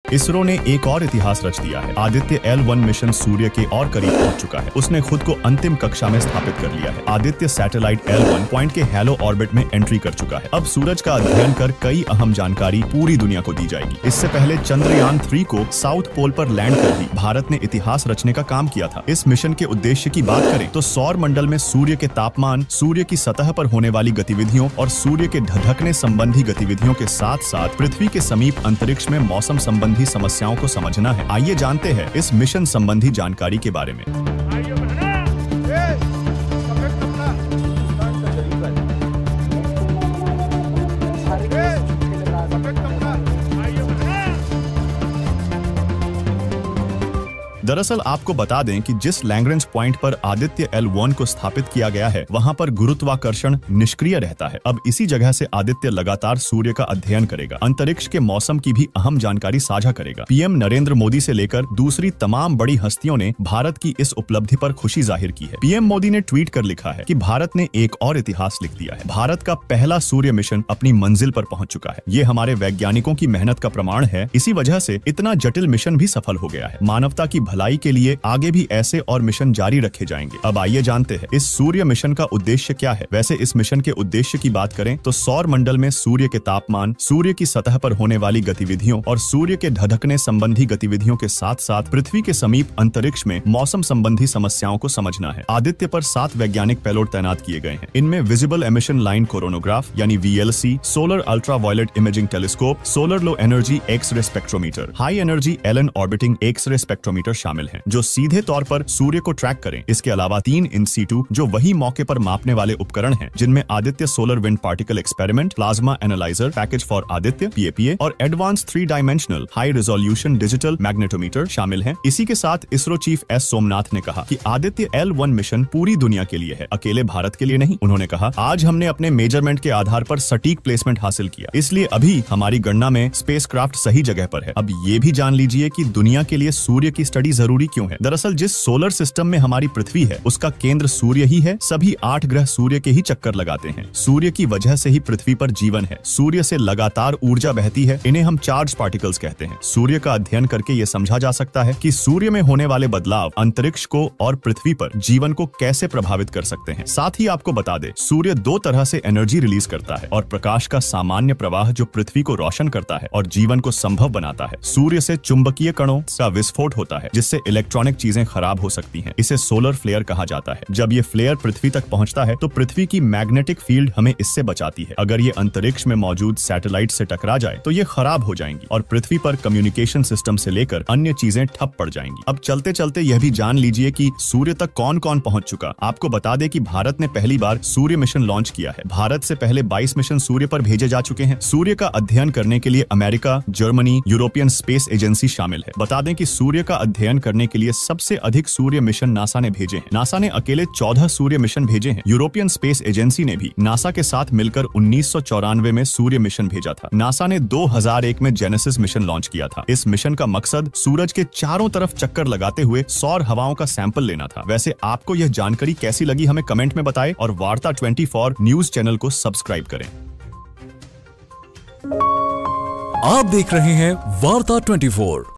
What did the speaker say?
इसरो ने एक और इतिहास रच दिया है। आदित्य L1 मिशन सूर्य के और करीब पहुंच चुका है। उसने खुद को अंतिम कक्षा में स्थापित कर लिया है। आदित्य सैटेलाइट L1 पॉइंट के हैलो ऑर्बिट में एंट्री कर चुका है। अब सूरज का अध्ययन कर कई अहम जानकारी पूरी दुनिया को दी जाएगी। इससे पहले चंद्रयान 3 को साउथ पोल पर लैंड कर भी भारत ने इतिहास रचने का काम किया था। इस मिशन के उद्देश्य की बात करें तो सौर मंडल में सूर्य के तापमान, सूर्य की सतह पर होने वाली गतिविधियों और सूर्य के ढकने संबंधी गतिविधियों के साथ साथ पृथ्वी के समीप अंतरिक्ष में मौसम संबंधी समस्याओं को समझना है। आइए जानते हैं इस मिशन संबंधी जानकारी के बारे में। दरअसल आपको बता दें कि जिस लैग्रेंज पॉइंट पर आदित्य L1 को स्थापित किया गया है, वहां पर गुरुत्वाकर्षण निष्क्रिय रहता है। अब इसी जगह से आदित्य लगातार सूर्य का अध्ययन करेगा, अंतरिक्ष के मौसम की भी अहम जानकारी साझा करेगा। पीएम नरेंद्र मोदी से लेकर दूसरी तमाम बड़ी हस्तियों ने भारत की इस उपलब्धि पर खुशी जाहिर की है। पीएम मोदी ने ट्वीट कर लिखा है कि भारत ने एक और इतिहास लिख दिया है। भारत का पहला सूर्य मिशन अपनी मंजिल पर पहुंच चुका है। ये हमारे वैज्ञानिकों की मेहनत का प्रमाण है। इसी वजह से इतना जटिल मिशन भी सफल हो गया है। मानवता की भलाई के लिए आगे भी ऐसे और मिशन जारी रखे जाएंगे। अब आइए जानते हैं इस सूर्य मिशन का उद्देश्य क्या है। वैसे इस मिशन के उद्देश्य की बात करें तो सौर मंडल में सूर्य के तापमान, सूर्य की सतह पर होने वाली गतिविधियों और सूर्य के ढकने संबंधी गतिविधियों के साथ साथ पृथ्वी के समीप अंतरिक्ष में मौसम संबंधी समस्याओं को समझना है। आदित्य पर 7 वैज्ञानिक पेलोड तैनात किए गए हैं। इनमें विजिबल एमिशन लाइन कोरोनोग्राफ यानी VLC, solar ultraviolet imaging telescope, solar low energy X-ray spectrometer, high energy LN orbiting X-ray spectrometer शामिल हैं, जो सीधे तौर पर सूर्य को ट्रैक करें। इसके अलावा 3 इन सीटू जो वही मौके पर मापने वाले उपकरण हैं, जिनमें Aditya solar wind particle experiment, plasma analyser package for Aditya PAPA और advance 3 dimensional high resolution digital magnetometer शामिल हैं। इसी के साथ इसरो चीफ S सोमनाथ ने कहा कि आदित्य L1 मिशन पूरी दुनिया के लिए है, अकेले भारत के लिए नहीं। उन्होंने कहा, आज हमने अपने मेजरमेंट के आधार पर सटीक प्लेसमेंट हासिल किया, इसलिए अभी हमारी गणना में स्पेसक्राफ्ट सही जगह पर है। अब ये भी जान लीजिए कि दुनिया के लिए सूर्य की स्टडी जरूरी क्यों है। दरअसल जिस सोलर सिस्टम में हमारी पृथ्वी है, उसका केंद्र सूर्य ही है। सभी 8 ग्रह सूर्य के ही चक्कर लगाते हैं। सूर्य की वजह से ही पृथ्वी पर जीवन है। सूर्य से लगातार ऊर्जा बहती है। इन्हें हम चार्ज पार्टिकल्स कहते हैं। सूर्य का अध्ययन करके ये समझा जा सकता है कि सूर्य में होने वाले बदलाव अंतरिक्ष को और पृथ्वी पर जीवन को कैसे प्रभावित कर सकते हैं। साथ ही आपको बता दे, सूर्य 2 तरह से एनर्जी रिलीज करता है और प्रकाश का सामान्य प्रवाह जो पृथ्वी को रोशन करता है और जीवन को संभव बनाता है। सूर्य से चुंबकीय कणों का विस्फोट होता है, जिससे इलेक्ट्रॉनिक चीजें खराब हो सकती हैं। इसे सोलर फ्लेयर कहा जाता है। जब ये फ्लेयर पृथ्वी तक पहुंचता है तो पृथ्वी की मैग्नेटिक फील्ड हमें इससे बचाती है। अगर ये अंतरिक्ष में मौजूद सैटेलाइट से टकरा जाए तो ये खराब हो जाएंगी और पृथ्वी पर कम्युनिकेशन सिस्टम से लेकर अन्य चीजें ठप पड़ जाएंगी। अब चलते चलते यह भी जान लीजिए कि सूर्य तक कौन कौन पहुंच चुका। आपको बता दें कि भारत ने पहली बार सूर्य मिशन लॉन्च किया है। भारत से पहले 22 मिशन सूर्य पर भेजे जा चुके हैं। सूर्य का अध्ययन करने के लिए America, Germany, European space agency शामिल है। बता दें कि सूर्य का अध्ययन करने के लिए सबसे अधिक सूर्य मिशन नासा ने भेजे हैं। नासा ने अकेले 14 सूर्य मिशन भेजे हैं। यूरोपियन स्पेस एजेंसी ने भी नासा के साथ मिलकर 1994 में सूर्य मिशन भेजा था। नासा ने 2001 में जेनेसिस मिशन लॉन्च किया था। इस मिशन का मकसद सूरज के चारों तरफ चक्कर लगाते हुए सौर हवाओं का सैंपल लेना था। वैसे आपको यह जानकारी कैसी लगी हमें कमेंट में बताएं और वार्ता 24 न्यूज चैनल को सब्सक्राइब करें। आप देख रहे हैं वार्ता 24।